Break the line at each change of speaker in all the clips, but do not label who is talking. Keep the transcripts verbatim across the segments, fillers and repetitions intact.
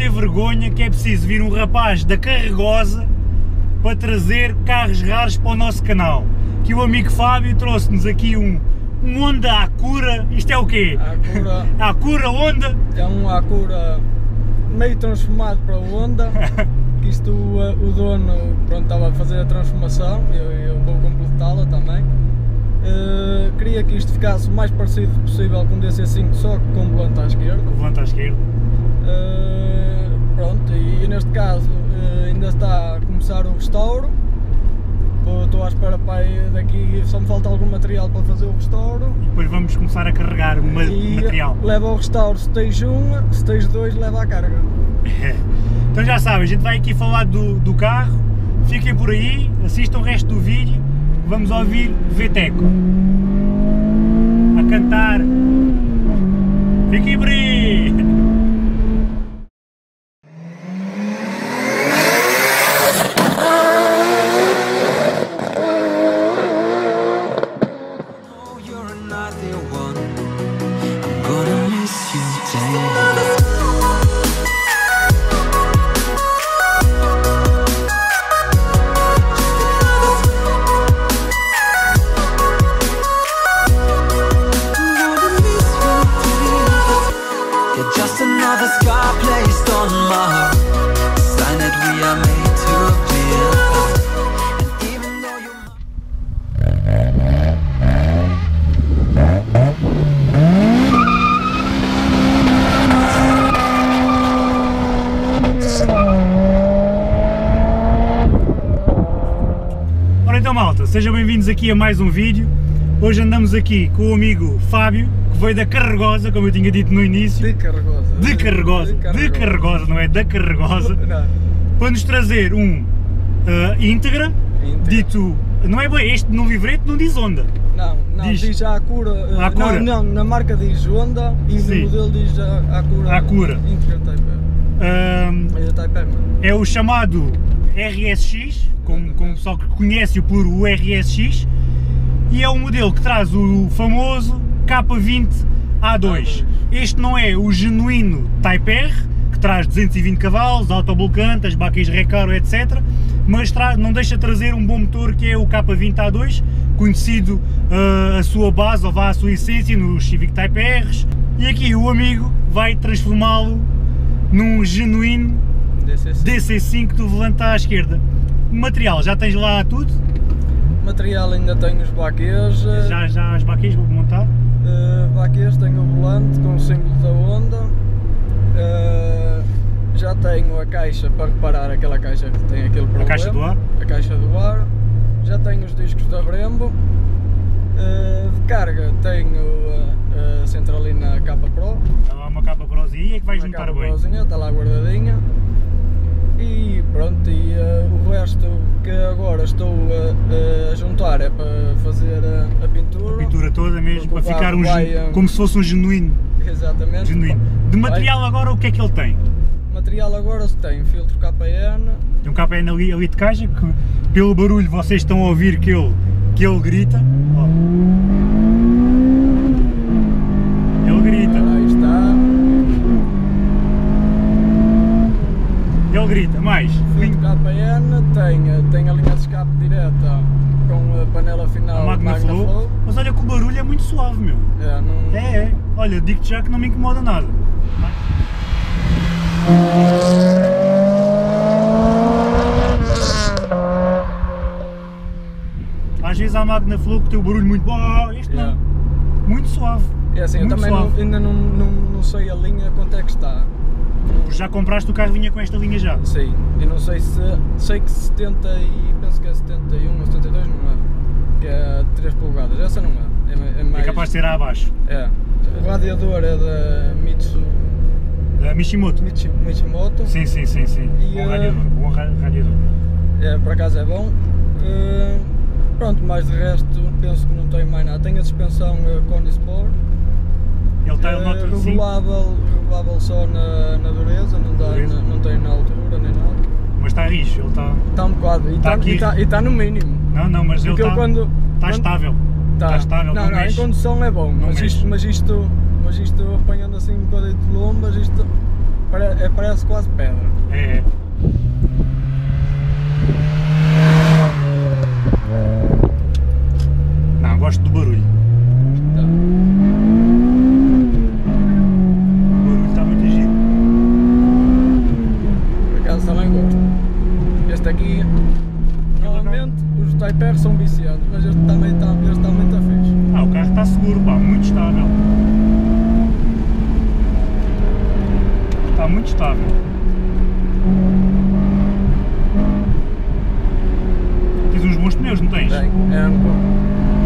ter vergonha que é preciso vir um rapaz da Carregosa para trazer carros raros para o nosso canal. Que o amigo Fábio trouxe-nos aqui um, um Honda Acura. Isto é o quê?
Acura.
Acura Honda?
É um Acura meio transformado para o Honda. Que isto o, o dono pronto, estava a fazer a transformação, eu, eu vou completá-la também. Uh, queria que isto ficasse o mais parecido possível com o D C cinco, só que com o volante à esquerda.
O volante à esquerda.
Uh, pronto, e, e neste caso uh, ainda está a começar o restauro. Estou à espera para aí, daqui só me falta algum material para fazer o restauro.
E depois vamos começar a carregar o ma
e
material.
Leva ao restauro stage um, stage dois leva à carga.
Então já sabem, a gente vai aqui falar do, do carro, fiquem por aí, assistam o resto do vídeo, vamos ouvir Veteco a cantar. Fiquem por aí! Então malta, sejam bem-vindos aqui a mais um vídeo. Hoje andamos aqui com o amigo Fábio, que veio da Carregosa, como eu tinha dito no início.
De Carregosa.
De Carregosa, de Carregosa, de Carregosa não é? Da Carregosa. Não. Para nos trazer um uh, Integra, Integra, dito, não é bem, este no livreto não diz Honda.
Não, não, diz, diz a Acura, uh,
Acura.
Não, não, na marca diz Honda e Sim. no modelo diz a Acura.
Acura.
Integra Type R.
Um,
Type R
é o chamado R S X, como, como o pessoal que conhece-o por o R S X, e é um modelo que traz o famoso K vinte A dois. Este não é o genuíno Type R, que traz duzentos e vinte cavalos, autoblocante, as baquets Recaro, etcétera, mas traz, não deixa de trazer um bom motor que é o K vinte A dois, conhecido uh, a sua base, ou vá a sua essência, nos Civic Type Rs, e aqui o amigo vai transformá-lo num genuíno D C cinco do volante à esquerda. Material, já tens lá tudo?
Material ainda tenho os baquês.
Já, já as baquês vou montar?
Uh, baquês, tenho o volante com o símbolo da Honda. Uh, já tenho a caixa para reparar aquela caixa que tem aquele problema.
A caixa do ar?
A caixa do ar. Já tenho os discos da Brembo. Uh, de carga tenho a, a centralina K Pro.
Está lá uma K Prozinha que vai uma juntar bem.
Prozinha, está lá guardadinha. E pronto, e uh, o resto que agora estou a, a juntar é para fazer a, a pintura.
A pintura toda mesmo, para ficar um,
vai, um
como se fosse um genuíno.
Exatamente.
Genuíno. De material vai. Agora o que é que ele tem?
Material agora se tem filtro K N.
Tem um K N ali, ali de caixa, que pelo barulho vocês estão a ouvir que ele, que ele grita. Oh. Ele grita.
Aí está.
Ele grita, mais.
Filtro K N, tem, tem a linha de escape direta com a panela final
a Magna Flow. Flow. Mas olha que o barulho é muito suave, meu.
É, não...
é, é. Olha, digo-te já que não me incomoda nada. Às vezes há a Magna Flow que tem o barulho muito bom, este
yeah.
não. Muito suave.
É assim,
muito
eu também não, ainda não, não, não sei a linha quanto é que está.
Já compraste o carro vinha com esta linha já?
Sim, eu não sei se, sei que setenta e, penso que é setenta e um ou setenta e dois não é, que é três polegadas, essa não é, é, é mais...
É capaz de ser a abaixo.
É, o radiador é da Mitsu...
Da Mishimoto?
Michi, Michimoto.
Sim, sim, sim, sim,
e,
bom radiador, bom radiador.
É, por acaso é bom. Uh, pronto, mais de resto penso que não tenho mais nada, tenho a suspensão uh, Koni Sport.
Ele está
uh,
nota
regulável, regulável só na, na dureza, não, dá, dureza. Na, não tem na altura nem nada.
Mas está rijo, ele está...
Está um bocado, e está,
está,
está, está no mínimo.
Não, não, mas ele está,
quando,
está
quando,
estável.
Tá.
Está estável,
não,
não,
não,
mexe.
Em condução é bom, mas isto, mas, isto, mas isto apanhando assim um bocadinho de lombas, isto pare- é, parece quase pedra.
É. Não, gosto do barulho.
Tá.
O barulho está muito giro.
Por acaso também gosto. Este aqui, normalmente os Type R são viciados, mas este também está este também tá fixe.
Ah, o carro está seguro, pá, muito estável. Está muito estável. Tens uns bons pneus, não tens?
Tem, é um pouco.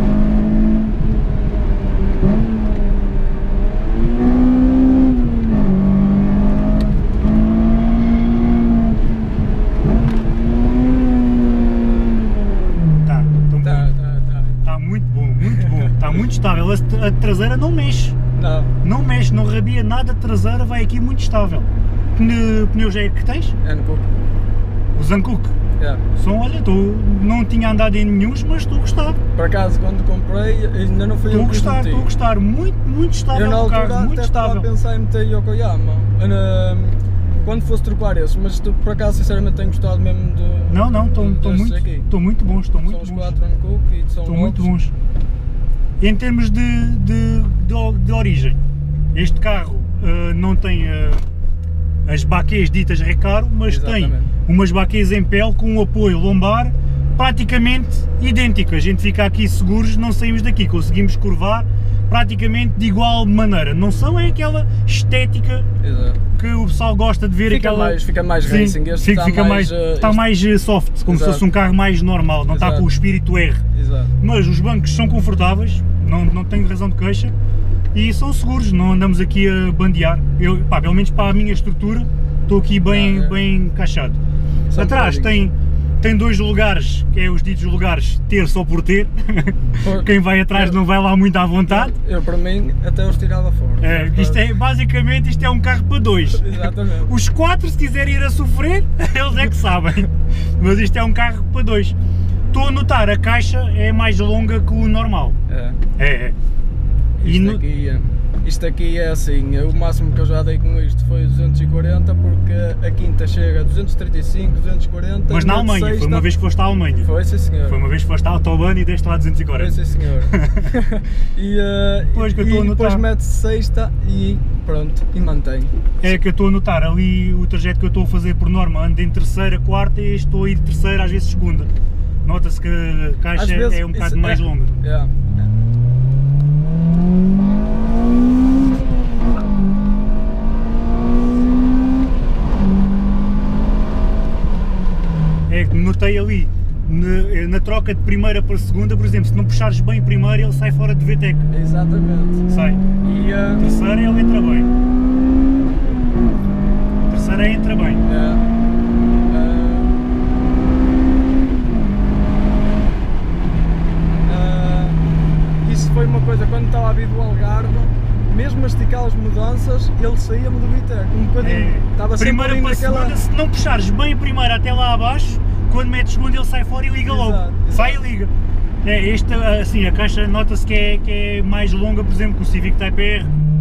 Tá, então
Tá, tá, tá.
está muito bom, muito bom. Está muito estável. A, a traseira não mexe.
Não,
Não mexe, não rabia nada, a traseira vai aqui muito estável. Pneu, pneus é que tens?
é um pouco.
O Zankook.
Yeah.
São, olha, tô, não tinha andado em nenhum, mas estou a gostar.
Por acaso, quando comprei, ainda não fui
Estou a
eu que os
gostar,
meti.
estou a gostar. Muito, muito estável
Eu na
o
altura
carro, muito
até estava a
estável.
pensar em meter Yokoyama na- quando fosse trocar esses, mas tu, por acaso sinceramente tenho gostado mesmo de.
Não, não, estão
destes
muito,
aqui.
estão muito bons, estão muito
São os
bons.
quatro Hankook e são
Estão muito
novos.
bons. Em termos de, de, de, de origem, este carro uh, não tem uh, as baquês ditas Recaro, mas
Exatamente.
tem umas baquês em pele com um apoio lombar praticamente idêntico. A gente fica aqui seguros, não saímos daqui, conseguimos curvar praticamente de igual maneira. Não são é aquela estética
Exato.
que o pessoal gosta de ver,
Fica
aquela...
mais, fica mais
Sim,
racing, este
fica,
está
fica
mais,
mais,
eh,
está
este-
mais eh, soft, como se
Exato.
fosse um carro mais normal, não está
Exato.
com o espírito R.
Exato.
Mas os bancos são confortáveis, não, não tenho razão de queixa, e são seguros, não andamos aqui a bandear. Eu, pá, pelo menos para a minha estrutura, estou aqui bem,
Ah, é.
bem encaixado.
São
Atrás tem, tem dois lugares, que é os ditos lugares ter só por ter.
Por-
Quem vai atrás
eu-
não vai lá muito à vontade.
Eu, para mim, até os tirava fora.
É, isto é, basicamente isto é um carro para dois.
Exatamente.
Os quatro, se quiserem ir a sofrer, eles é que sabem. Mas isto é um carro para dois. Estou a notar, a caixa é mais longa que o normal.
É.
É, é. E
Isto,
no-
aqui, é- isto aqui é assim, o máximo que eu já dei com isto foi duzentos e quarenta, porque a quinta chega a duzentos e trinta e cinco, duzentos e quarenta.
Mas na
e a
Alemanha,
sexta-
foi uma vez que foste à Alemanha.
Foi, sim senhor.
Foi uma vez que foste à Autobahn e deste lá duzentos e
Foi,
quarenta.
sim senhor. e uh,
Pois, que eu
e
estou a
depois
notar.
mete-se sexta e pronto, e mantém.
É que eu estou a notar ali o trajeto que eu estou a fazer por norma, ando em terceira, quarta e estou a ir de terceira, às vezes segunda. Nota-se que a
Às
caixa
vezes
é um bocado
isso-
mais
é-
longa.
Yeah.
É que notei ali, na, na troca de primeira para segunda, por exemplo, se não puxares bem primeiro, ele sai fora de V TEC.
Exatamente.
Sai.
E uh,
Terceira ele entra bem. Terceira entra bem.
yeah. Uh, uh, isso foi uma coisa, quando estava a vir do Algarve, mesmo a esticar as mudanças, ele saía-me do Viteco, um bocadinho.
É,
Estava sempre
primeira
ali
para
naquela.
segunda, se não puxares bem a primeira até lá abaixo, quando metes segunda ele sai fora e liga logo.
Exato, exato.
Sai e liga. É, esta, assim, a caixa nota-se que é, que é mais longa, por exemplo, que o Civic Type R.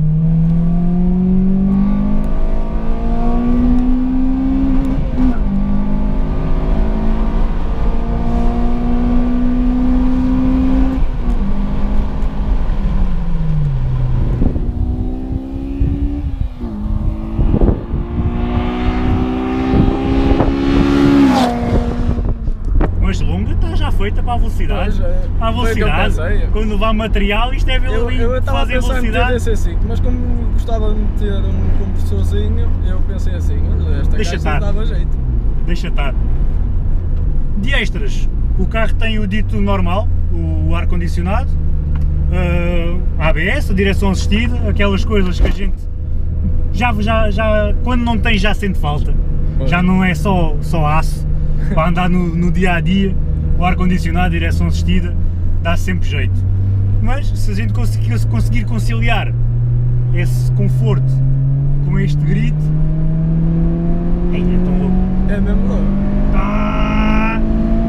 Mas longa está já feita para a velocidade.
Pois, é,
Para a
foi o que eu
velocidade.
pensei.
Quando levar material, isto é ver
Eu
ali
eu estava a
fazer
pensar em meter
velocidade.
D C cinco, mas como gostava de meter um compressorzinho, eu pensei assim, olha, esta
Deixa
caixa
estar.
dava jeito.
Deixa estar. De extras, o carro tem o dito normal, o ar-condicionado, uh, A B S, a direção assistida, aquelas coisas que a gente já, já, já quando não tem já sente falta.
Pois.
Já não é só, só aço, para andar no, no dia a dia, o ar-condicionado, a direção assistida, dá sempre jeito. Mas se a gente conseguir, se conseguir conciliar esse conforto com este grito, ei, é tão louco.
É mesmo louco.
Ah,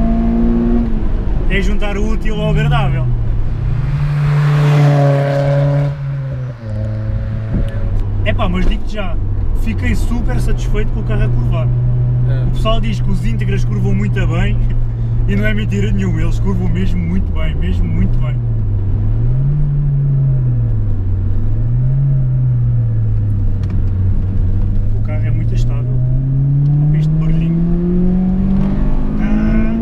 é juntar o útil ao agradável. Epá, mas digo-te já, fiquei super satisfeito com o carro a curvar.
É.
O pessoal diz que os Integras curvam muito bem e não é mentira nenhuma, eles curvam mesmo muito bem, mesmo muito bem. O carro é muito estável. Olha este barulhinho. Ah.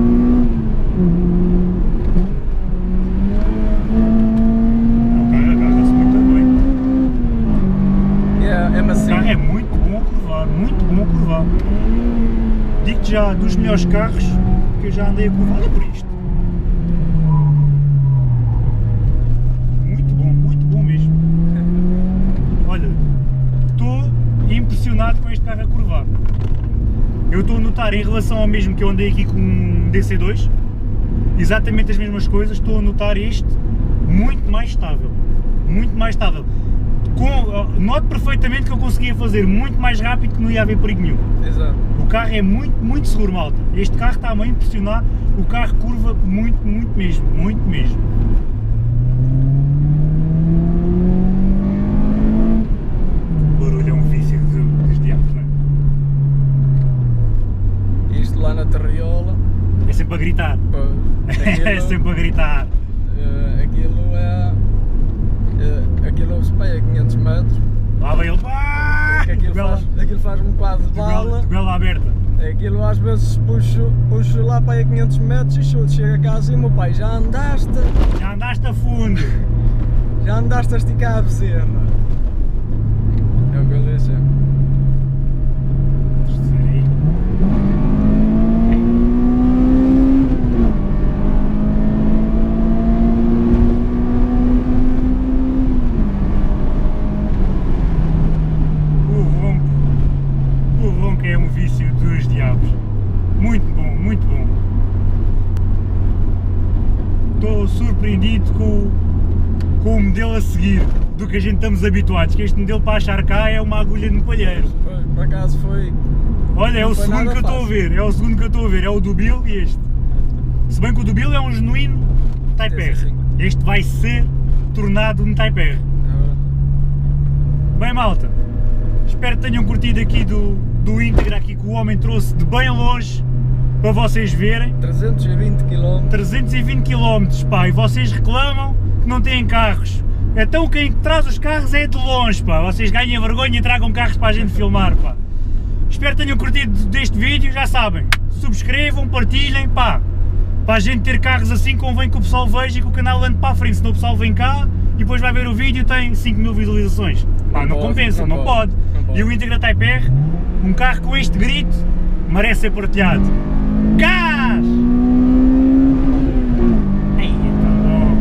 O carro agarra-se muito bem.
É, é
O
macio.
carro é muito bom a curvar, muito bom a curvar. Digo-te já, dos melhores carros que eu já andei a curvar. Olha por isto. Muito bom, muito bom mesmo. Olha, estou impressionado com este carro a curvar. Eu estou a notar em relação ao mesmo que eu andei aqui com um D C dois, exatamente as mesmas coisas, estou a notar este muito mais estável. Muito mais estável. Com, noto perfeitamente que eu conseguia fazer muito mais rápido que não ia haver perigo nenhum.
Exato.
O carro é muito, muito seguro, malta. Este carro está-me a impressionar, o carro curva muito, muito mesmo, muito mesmo. O barulho é um vício dos, dos diabos, não é?
Isto lá na Terriola,
É sempre a gritar.
pois,
É
aquilo,
sempre a gritar.
eh, aquilo é, eh, aquilo se vai a quinhentos metros,
Lá vai ele. Ah!
que aquilo
Goela-
faz, aquilo faz um quadro de
de goela-
bala,
de goela aberta.
aquilo às vezes puxo, puxo lá para aí a quinhentos metros e chuto, chega cá assim, meu pai, já andaste,
Já andaste a fundo.
já andaste a esticar a bezerra. É o que eu disse.
O ronco. O ronco é um vício dos diabos. Muito bom, muito bom. Estou surpreendido com, com o modelo a seguir do que a gente estamos habituados, que este modelo para achar cá é uma agulha no palheiro.
Foi, por acaso foi.
Olha, é
Não
o
foi
segundo
nada
que eu estou a
fácil.
ver, é o segundo que eu estou a ver, é o do Bill e este. Se bem que o do Bill é um genuíno Type R.
Esse sim.
Este vai ser tornado um Type R. Bem, malta, espero que tenham curtido aqui do, do Integra aqui que o homem trouxe de bem longe para vocês verem.
trezentos e vinte quilómetros.
trezentos e vinte quilómetros, pá, e vocês reclamam que não têm carros. Então quem traz os carros é de longe, pá. Vocês ganhem vergonha e tragam carros para a gente filmar, pá. Espero que tenham curtido deste vídeo, já sabem. Subscrevam, partilhem, pá. Para a gente ter carros assim convém que o pessoal veja e que o canal ande para a frente, senão o pessoal vem cá e depois vai ver o vídeo e tem cinco mil visualizações. Pá, não,
Não pode,
compensa, não,
não
pode.
pode, não pode.
E o Integra Type R, um carro com este grito, merece ser partilhado. Gás! Ai, tá bom.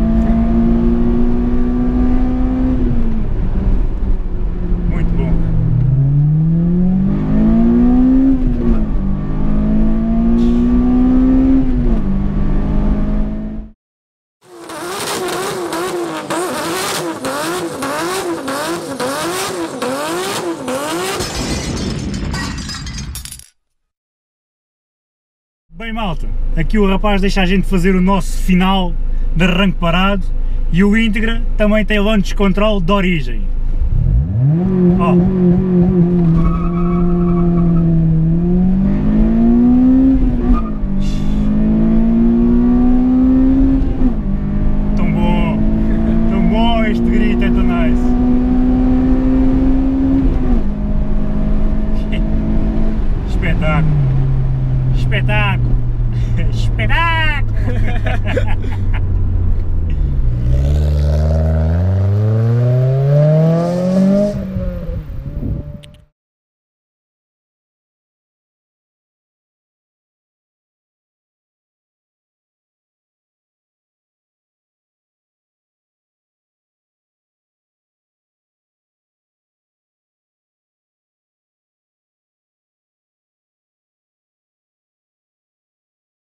Muito bom. Bem, malta, aqui o rapaz deixa a gente fazer o nosso final de arranque parado e o Integra também tem launch control de origem. Ó.